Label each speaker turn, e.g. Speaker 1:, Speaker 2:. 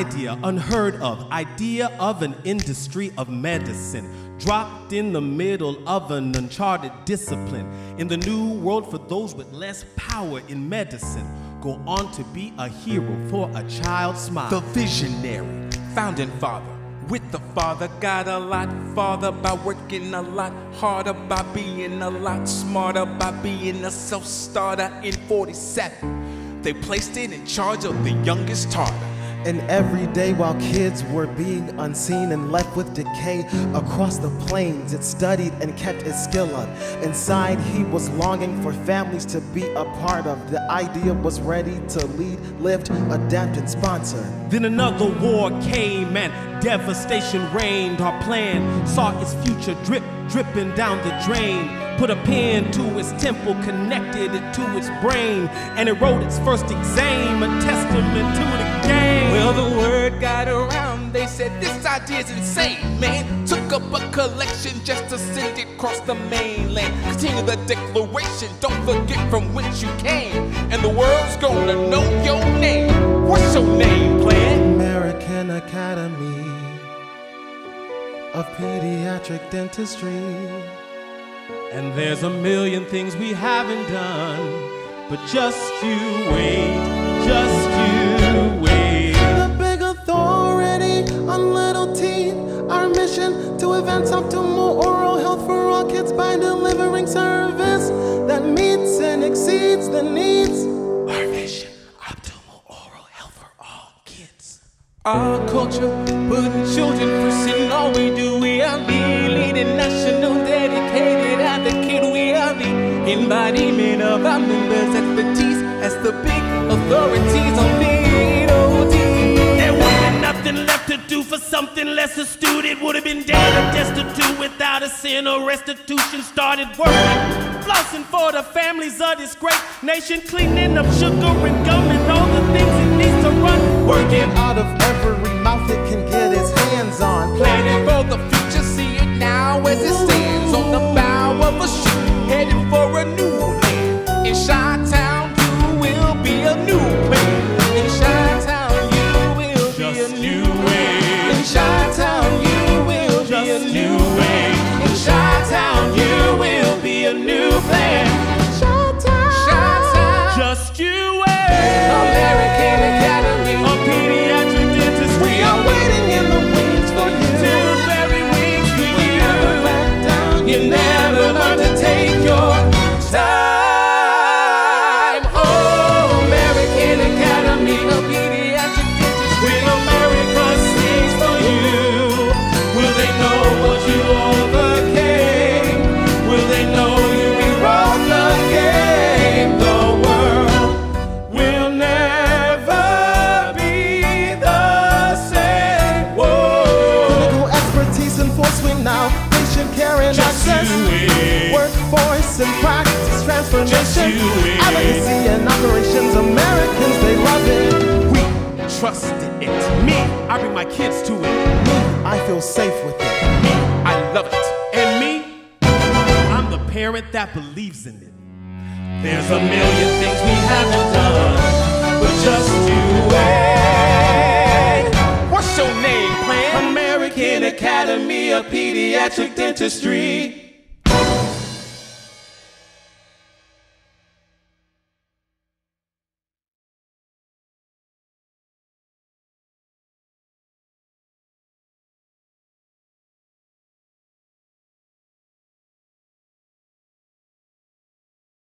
Speaker 1: idea, unheard of, idea of an industry of medicine, dropped in the middle of an uncharted discipline. In the new world for those with less power in medicine, go on to be a hero for a child's smile.
Speaker 2: The visionary, founding father, with the father, got a lot farther by working a lot harder, by being a lot smarter, by being a self-starter. In 47, they placed it in charge of the youngest Tartar.
Speaker 3: And every day while kids were being unseen and left with decay across the plains, it studied and kept its skill up. Inside he was longing for families to be a part of. The idea was ready to lead, lift, adapt, and sponsor.
Speaker 1: Then another war came and devastation reigned. Our plan saw its future dripping down the drain. Put a pen to its temple, connected it to its brain, and it wrote its first exam, a testament to the game.
Speaker 2: Well, the word got around, they said this idea's insane, man. Took up a collection just to send it across the mainland. Continue the declaration, don't forget from whence you came, and the world's gonna know your name. What's your name, Plan?
Speaker 3: American Academy of Pediatric Dentistry.
Speaker 1: And there's a million things we haven't done, but just you wait, just you wait.
Speaker 3: The big authority on little teeth. Our mission to advance optimal oral health for all kids by delivering service that meets and exceeds the needs.
Speaker 1: Our vision, optimal oral health for all kids.
Speaker 2: Our culture, putting children first in all we do. We are the leading national dedicated advocate. We are the embodiment of our members' expertise as the big authorities on VOD.
Speaker 1: There wasn't nothing left to do for something less astute. It would have been dead or destitute without a sin or restitution. Started working, flossing for the families of this great nation, cleaning up sugar and gum and all the things it needs to run.
Speaker 3: Working out of every mouth it can get its hands on.
Speaker 2: Planning for the future, see it now as it stands on the bow of a ship, heading for a new land. In Chi-Town, you will be a new man. In Chi-Town, you will be a new man. In Chi-Town, you will be a new man. In Chi-Town, you will be a new plan. Chi-Town, Chi-Town,
Speaker 1: Just you wait.
Speaker 2: American Academy
Speaker 1: of Pediatric Dentistry.
Speaker 2: We are waiting in the wings for you.
Speaker 1: Till the very wings for
Speaker 2: You
Speaker 1: you.
Speaker 2: never back down. You never learn to take your time. Oh, American Academy of Pediatric Dentistry.
Speaker 1: When America sings for you, will they know what you overcame? Will they know you rewrote the game? The world will never be the same. Whoa.
Speaker 3: Clinical expertise in full swing now. Patient care and
Speaker 1: Just
Speaker 3: access.
Speaker 1: you wait.
Speaker 3: Workforce and practice transformation.
Speaker 1: Just you wait.
Speaker 3: Advocacy and operations. Americans, they love it.
Speaker 1: We trusted it. Me, I bring my kids to it.
Speaker 3: I feel safe with it.
Speaker 2: Me, I love it.
Speaker 1: And me, I'm the parent that believes in it. There's a million things we haven't done, but just you wait.
Speaker 2: What's your name, Plan?
Speaker 1: American Academy of Pediatric Dentistry.